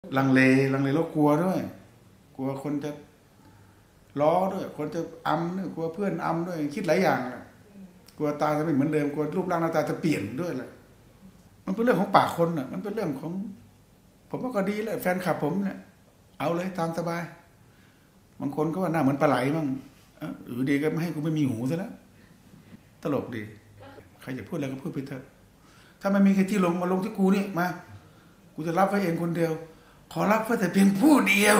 ลังเลแล้วกลัวด้วยกลัวคนจะล้อด้วยคนจะอำด้วยกลัวเพื่อนอำด้วยคิดหลายอย่างแหละกลัวตาจะไม่เหมือนเดิมกลัวรูปร่างหน้าตาจะเปลี่ยนด้วยแหละมันเป็นเรื่องของปากคนน่ะมันเป็นเรื่องของผมว่าก็ดีแหละแฟนคลับผมเนี่ยเอาเลยตามสบายบางคนก็ว่าหน้าเหมือนปลาไหลบ้างอยู่ดีก็ไม่ให้กูไม่มีหูซะแล้วตลกดีใครจะพูดอะไรก็พูดไปเถอะถ้าไม่มีใครที่ลงมาลงที่กูนี่มากูจะรับไว้เองคนเดียวขอรับไว้แต่เพียงผู้เดียว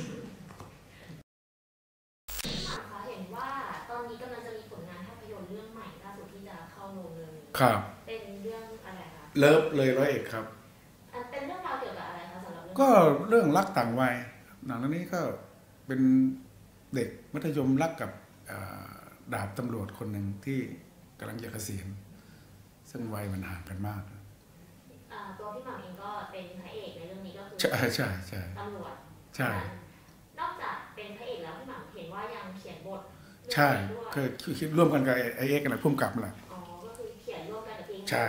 ค่ะเห็นว่าตอนนี้กำลังจะมีผลงานภาพยนตร์เรื่องใหม่ล่าสุดที่จะเข้าโรงเร็วนี้ครับเป็นเรื่องอะไรคะเลิฟเลย101ครับเป็นเรื่องราวเกี่ยวกับอะไรคะสำหรับเรื่องก็เรื่องรักต่างวัยหนังเรื่องนี้ก็เป็นเด็กมัธยมรักกับดาบตำรวจคนหนึ่งที่กำลังจะเกษียณซึ่งวัยมันห่างกันมากตัวพี่หม่ำเองก็เป็นพระเอกในเรื่องนี้ก็คือใช่ตำรวจใช่นอกจากเป็นพระเอกแล้วพี่หม่ำเห็นว่ายังเขียนบทใช่คือคิดร่วมกันกับไอเอ็กซ์นะพุ่มกับแหละอ๋อก็คือเขียนร่วมกันกับพี่ใช่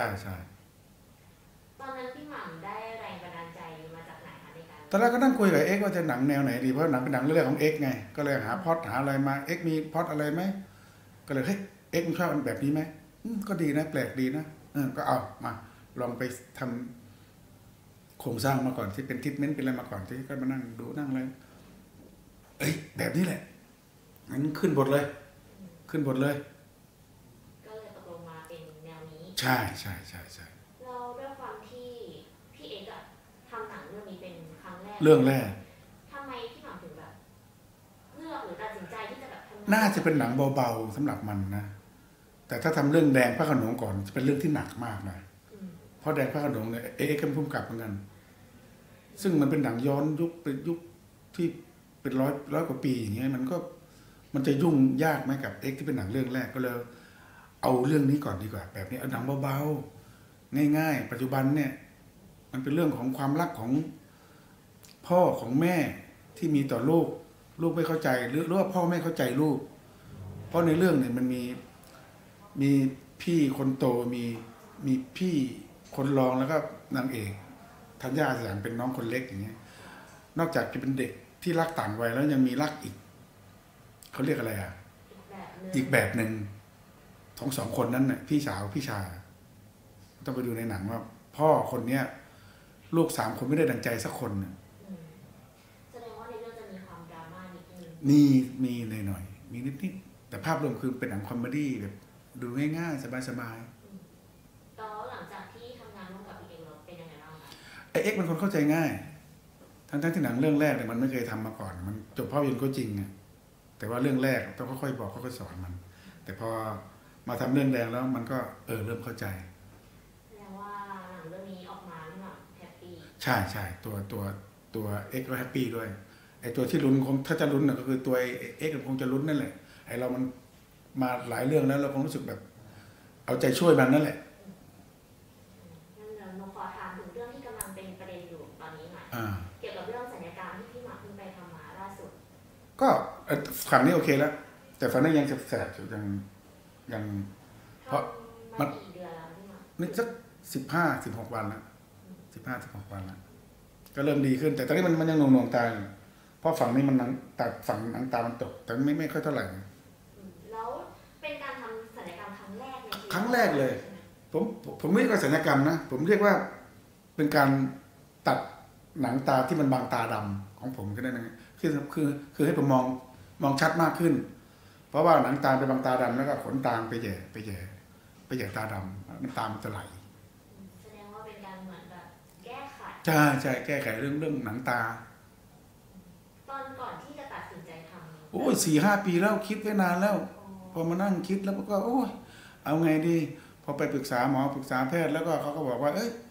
ตอนนั้นพี่หม่ำได้แรงบันดาลใจมาจากไหนคะในการตอนแรกก็นั่งคุยกับเอ็กซ์ว่าจะหนังแนวไหนดีเพราะหนังเป็นหนังเรื่องของเอ็กซ์ไงก็เลยหาพล็อตหาอะไรมาเอ็กซ์มีพล็อตอะไรไหมก็เลยเฮ้ยเอ็กซ์มันชอบแบบนี้ไหมก็ดีนะแปลกดีนะก็เอามาลองไปทำโครงสร้างมาก่อนที่เป็นทรีทเมนต์เป็นอะไรมาก่อนที่ก็มานั่งดูนั่งอะไรแบบนี้แหละงั้นขึ้นบทเลยก็เลยตกลงมาเป็นแนวนี้ใช่เราด้วยความที่พี่เอกทำหนังเรื่องนี้เป็นครั้งแรกเรื่องแรกทำไมพี่หม่ำถึงแบบเลือกหรือตัดสินใจที่จะแบบทำน่าจะเป็นหนังเบาๆสำหรับมันนะแต่ถ้าทำเรื่องแดงพระโขนงก่อนจะเป็นเรื่องที่หนักมากนะเพราะแดงพระโขนงเนี่ยเอ็กซ์ก็พุ่มกับเหมือนกันซึ่งมันเป็นหนังย้อนยุคเป็นยุคที่เป็นร้อยกว่าปีอย่างเงี้ยมันจะยุ่งยากไหมกับเอ็กซ์ที่เป็นหนังเรื่องแรกก็เลยเอาเรื่องนี้ก่อนดีกว่าแบบนี้เอาหนังเบาๆง่ายๆปัจจุบันเนี่ยมันเป็นเรื่องของความรักของพ่อของแม่ที่มีต่อลูกไม่เข้าใจหรือว่าพ่อไม่เข้าใจลูกเพราะในเรื่องเนี่ยมันมีพี่คนโตมีพี่คนรองแล้วก็นางเอกธัญญาอาสยามเป็นน้องคนเล็กอย่างเงี้ยนอกจากจะเป็นเด็กที่รักต่างวัยแล้วยังมีรักอีกเขาเรียกอะไรอีกแบบหนึ่งของสองคนนั้นน่ะพี่สาวพี่ชายต้องไปดูในหนังว่าพ่อคนเนี้ยลูก3 คนไม่ได้ดังใจสักคนแสดงว่าในเรื่องจะมีความดราม่านิดนึงมีหน่อยมีนิดแต่ภาพรวมคือเป็นหนังคอมเมดี้แบบดูง่ายๆสบายๆแล้วหลังจากที่ทำงานร่วมกับพี่เอกเราเป็นยังไงบ้างคะไอเอ็กซ์เป็นคนเข้าใจง่ายทั้งที่หนังเรื่องแรกเนี่ยมันไม่เคยทำมาก่อนมันจบภาพยนตร์ก็จริงไงแต่ว่าเรื่องแรกต้องค่อยๆบอกค่อยๆสอนมันแต่พอมาทำเรื่องแดงแล้วมันก็เริ่มเข้าใจแสดงว่าหนังเรื่องนี้ออกมาแบบแฮปปี้ใช่ตัวเอ็กซ์ก็แฮปปี้ด้วยไอตัวที่ลุ้นคงถ้าจะลุ้นก็คือตัวเอ็กซ์คงจะลุ้นนั่นแหละไอเรามันมาหลายเรื่องแล้วเราคงรู้สึกแบบเอาใจช่วยมันนั่นแหละงั้นเดี๋ยวหนูขอถามถึงเรื่องที่กำลังเป็นประเด็นอยู่ตอนนี้หน่อยเกี่ยวกับเรื่องศัลยกรรมที่พี่หมากเพิ่งไปทำมาล่าสุดก็ฝั่งนี้โอเคแล้วแต่ฝั่งนี้ยังแสบอยู่ยังเพราะมันกี่เดือนแล้วพี่หมากนี่สัก15-16 วันแล้ว15-16 วันแล้วก็เริ่มดีขึ้นแต่ตอนนี้มันยังหน่วงตาเพราะฝั่งนี้มันตัดฝั่งหนังตามันตกแต่ไม่ค่อยเท่าไหร่แล้วเป็นการทำศัลยกรรมครั้งแรกในชีวิตครั้งแรกเลยผมไม่เรียกว่าศัลยกรรมนะผมเรียกว่าเป็นการตัดหนังตาที่มันบางตาดำของผมก็ได้นะคือให้ผมมองชัดมากขึ้นเพราะว่าหนังตาไปบางตาดำแล้วก็ขนตาไปแย่ตาดำน้ำตามันจะไหลแสดงว่าเป็นการเหมือนแบบแก้ไขใช่แก้ไขเรื่องหนังตาตอนก่อนที่จะตัดสินใจทำโอ้ย4-5 ปีแล้วคิดไว้นานแล้วพอมานั่งคิดแล้วก็โอ้ยเอาไงดีพอไปปรึกษาหมอปรึกษาแพทย์แล้วก็เขาก็บอกว่า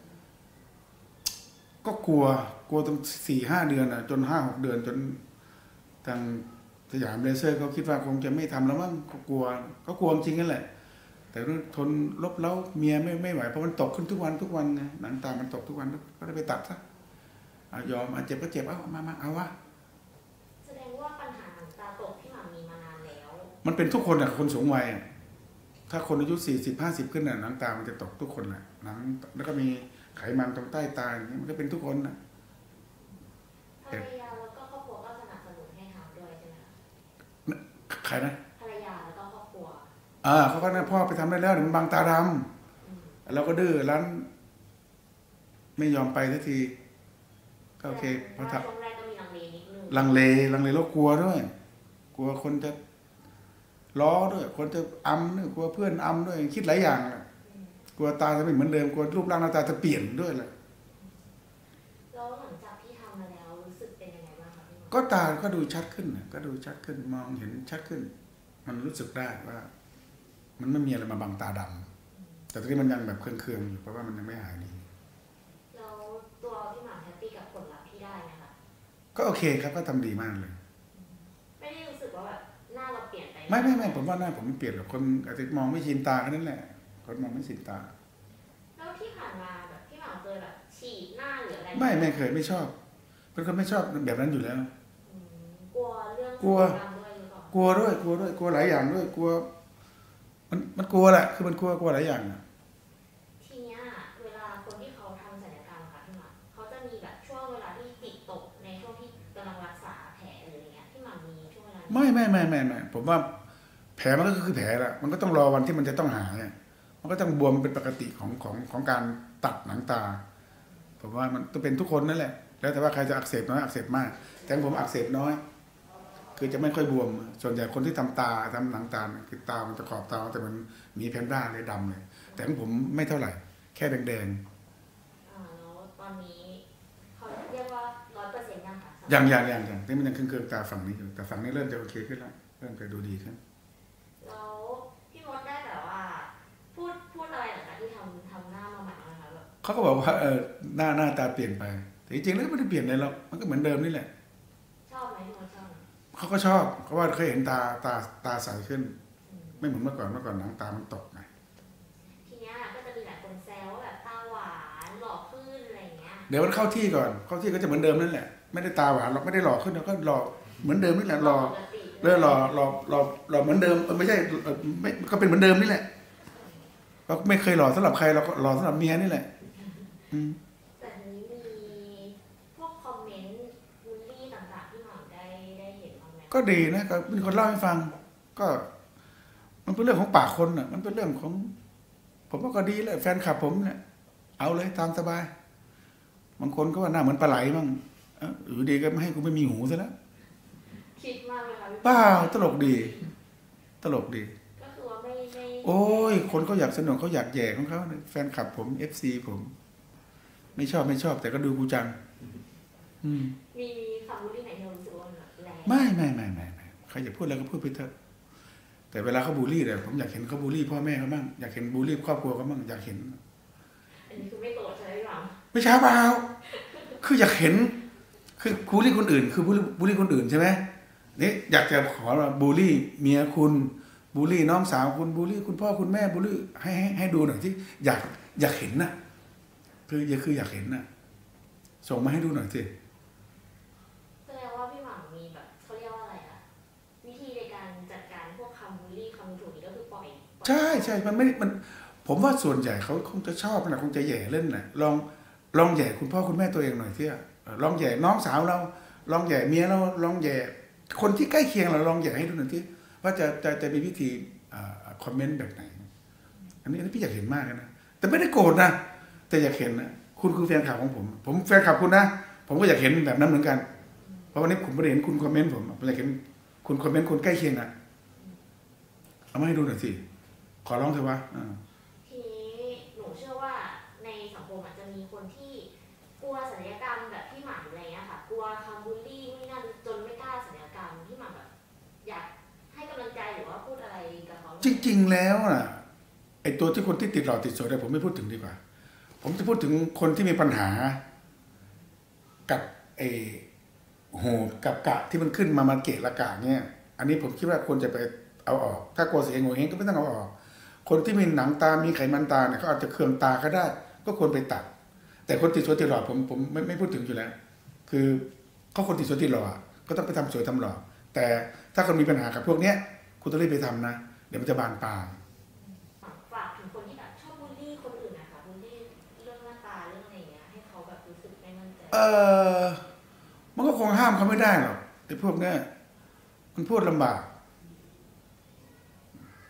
ก็กลัวตั้ง4-5 เดือนจน5-6 เดือนจนทางสยามเลเซอร์เขาคิดว่าคงจะไม่ทำแล้วมั้งก็กลัวจริงนั่นแหละแต่ทนลบเล้าเมียไม่ไหวเพราะมันตกขึ้นทุกวันไงหนังตามันตกทุกวันก็ได้ไปตัดซะยอมเจ็บก็เจ็บมาเอาวะแสดงว่าปัญหาหนังตาตกที่หม่ำมีมานานแล้วมันเป็นทุกคนคนสูงวัยถ้าคนอายุ40-50ขึ้นหนังตามันจะตกทุกคนหนังแล้วก็มีไขมันตรงใต้ตาอย่างนี้มันก็เป็นทุกคนรนะภรรยาแล้วก็ครอบครัวเขาก็นะพ่อไปทำได้แล้วมันบังตาดำเราก็ดื้อรั้นไม่ยอมไปสักทีก็โอเคเพราะช่วงแรกก็มีลังเลนิดนึงลังเลแล้วกลัวด้วยกลัวคนจะล้อด้วยคนจะด้วยกลัวเพื่อนด้วยคิดหลายอย่างกลัวตาจะไม่เหมือนเดิมกลัวรูปร่างหน้าตาจะเปลี่ยนด้วยแหละแล้วหลังจากที่ทำมาแล้วรู้สึกเป็นยังไงบ้างคะพี่ก็ตาก็ดูชัดขึ้นก็ดูชัดขึ้นมองเห็นชัดขึ้นมันรู้สึกได้ว่ามันไม่มีอะไรมาบังตาดำแต่ตอนนี้มันยังแบบเครื่องๆอยู่เพราะว่ามันยังไม่หายดีแล้วตัวพี่หม่ำแฮปปี้กับผลลัพธ์ที่ได้ไหมคะก็โอเคครับก็ทำดีมากเลยไม่ได้รู้สึกว่าแบบหน้าเราเปลี่ยนไปไม่ผมว่าหน้าผมไม่เปลี่ยนหรอกคนอาจจะมองไม่ชินตาแค่นั้นแหละคนมองไม่ชินตาแล้วที่ผ่านมาแบบพี่หม่ำเคยแบบฉีดหน้าหรืออะไรไม่เคยไม่ชอบเป็นคนไม่ชอบแบบนั้นอยู่แล้วกลัวเรื่องกลัวด้วยกลัวหลายอย่างด้วยกลัวมันกลัวแหละคือมันกลัวหลายอย่างทีเนี้ยเวลาคนที่เขาทำศัลยกรรมค่ะพี่หม่ำเขาจะมีแบบช่วงเวลาที่จิตตกในช่วงที่กำลังรักษาแผลหรืออะไรเงี้ยพี่หม่ำมีช่วงเวลาไม่ผมว่าแผลมันก็คือแผลละมันก็ต้องรอวันที่มันจะต้องหายมันก็ต้องบวมเป็นปกติของการตัดหนังตาผมว่ามันต้องเป็นทุกคนนั่นแหละแล้วแต่ว่าใครจะอักเสบน้อยอักเสบมากแต่ผมอักเสบน้อยคือจะไม่ค่อยบวมส่วนใหญ่คนที่ทำหนังตาคือตามันจะขอบตาแต่มันมีแพนด้าเลยดำเลยแต่ของผมไม่เท่าไหร่แค่แดงแล้วตอนนี้เขาเรียกว่า100%ยังคะยังที่มันยังเครื่องตาฝั่งนี้อยู่แต่ฝั่งนี้เริ่มจะโอเคขึ้นแล้วเริ่มจะดูดีขึ้นแล้วพี่มดได้แบบว่าพูดอะไรหลังจากที่ทำหน้ามาใหม่นะคะแบบเขาก็บอกว่าหน้าตาเปลี่ยนไปแต่จริงๆแล้วไม่ได้เปลี่ยนอะไรหรอกมันก็เหมือนเดิมนี่แหละชอบไหมพี่มดชอบเขาก็ชอบเพราะว่าเคยเห็นตาใสขึ้นไม่เหมือนเมื่อก่อนหนังตามันตกไงทีเนี้ยก็จะมีหลายคนแซวว่าแบบตาหวานหล่อขึ้นอะไรเงี้ยเดี๋ยวมันเข้าที่ก่อนเข้าที่ก็จะเหมือนเดิมนั่นแหละไม่ได้ตาหวานหรอกไม่ได้หล่อขึ้นแล้วก็หล่อเหมือนเดิมนี่แหละหล่อหล่อเหมือนเดิมไม่ใช่ไม่ก็เป็นเหมือนเดิมนี่แหละเราไม่เคยหล่อสำหรับใครเราก็หล่อสำหรับเมียนี่แหละแต่นี้มีพวกคอมเมนต์บูลลี่ต่างๆที่หม่ำได้เห็นบ้างไหมก็ดีนะก็มีคนเล่าให้ฟังก็มันเป็นเรื่องของปากคนน่ะมันเป็นเรื่องของผมว่าก็ดีแหละแฟนคลับผมเนี่ยเอาเลยตามสบายบางคนก็ว่าหน้าเหมือนปลาไหลมั่งอยู่ดีก็ไม่ให้กูไม่มีหูซะแล้วคิดมากเลยค่ะเปล่าตลกดีก็คือว่าไม่โอ้ยคนเขาอยากสนุกเขาอยากแย่ของเขาแฟนคลับผม FC ผมไม่ชอบแต่ก็ดูกูจังมีคำบูลลี่ไหนที่เรารู้สึกว่าแรงไม่ใครอยากพูดอะไรก็พูดไปเถอะแต่เวลาเขาบูลลี่เนี่ยผมอยากเห็นเขาบูลลี่พ่อแม่เขาบ้างอยากเห็นบูลลี่ครอบครัวเขาบ้างอยากเห็นอันนี้คือไม่โกรธใช่ไหมครับไม่ใช่เปล่าคืออยากเห็นคือบูลลี่คนอื่นคือบูลลี่คนอื่นใช่ไหมนี่อยากจะขอบูลลี่เมียคุณบูลลี่น้องสาวคุณบูลลี่คุณพ่อคุณแม่บูลลี่ให้ดูหน่อยที่อยากเห็นนะคืออยากเห็นนะส่งมาให้ดูหน่อยสิแสดงว่าพี่หม่ำมีแบบเขาเรียกว่าอะไรอะวิธีในการจัดการพวกคำบูลลี่คำถูกนี้ก็คือปล่อยใช่มันผมว่าส่วนใหญ่เขาคงจะชอบนะคงจะแย่เล่นนะลองแย่คุณพ่อคุณแม่ตัวเองหน่อยที่ลองแย่น้องสาวเราลองแย่เมียเราลองแย่คนที่ใกล้เคียงเราลองแย่ให้ดูหน่อยที่ว่าจะมีวิธีคอมเมนต์แบบไหนอันนี้พี่อยากเห็นมากนะแต่ไม่ได้โกรธนะแต่อยากเห็นนะคุณคือแฟนคลับของผมแฟนคลับคุณนะผมก็อยากเห็นแบบนั้นเหมือนกันเพราะวันนี้ผมไม่ได้เห็นคุณคอมเมนต์ผมอยากเห็นคุณคอมเมนต์คนใกล้เคียงอ่ะเอามาให้ดูหน่อยสิขอร้องเถอะวะทีนี้หนูเชื่อว่าในสังคมอาจจะมีคนที่กลัวศัลยกรรมแบบพี่หม่ำอะไรเงี้ยค่ะกลัวคำบูลลี่นู่นนั่นจนไม่กล้าศัลยกรรมพี่หม่ำแบบอยากให้กำลังใจหรือว่าพูดอะไรกับเขาจริงๆแล้วน่ะไอตัวที่คนที่ติดหลอดติดสวยเนี่ยผมไม่พูดถึงดีกว่าผมจะพูดถึงคนที่มีปัญหากับไอหูกับกะที่มันขึ้นมาเกะละกะเนี่ยอันนี้ผมคิดว่าควรจะไปเอาออกถ้ากลัวเสียงหัวเองก็ไม่ต้องเอาออกคนที่มีหนังตามีไขมันตาเนี่ยเขาอาจจะเคืองตาก็ได้ก็ควรไปตัดแต่คนติดสวยติดหลอดผมไม่พูดถึงอยู่แล้วคือเขาคนติดสวยติดหลอดก็ต้องไปทำสวยทำหลอดแต่ถ้าคนมีปัญหากับพวกเนี้ยคุณต้องรีบไปทำนะเดี๋ยวมันจะบานปลายฝากถึงคนที่แบบชอบบูลลี่คนอื่นนะคะบูลลี่เรื่องหน้าตาเรื่องอะไรอย่างเงี้ยให้เขาแบบรู้สึกไม่มั่นใจมันก็คงห้ามเขาไม่ได้หรอกไอ้พวกเนี้ยมันพูดลำบาก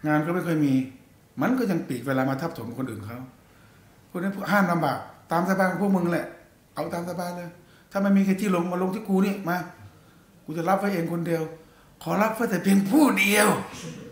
งานก็ไม่เคยมี มันก็ยังปีกเวลามาทับถมคนอื่นเขาพวกนั้นห้ามลำบากตามสบายของพวกมึงแหละเอาตามสบายเลยถ้าไม่มีใครที่ลงมาลงที่กูนี่มากูจะรับไว้เองคนเดียวขอรับไว้แต่เพียงผู้เดียว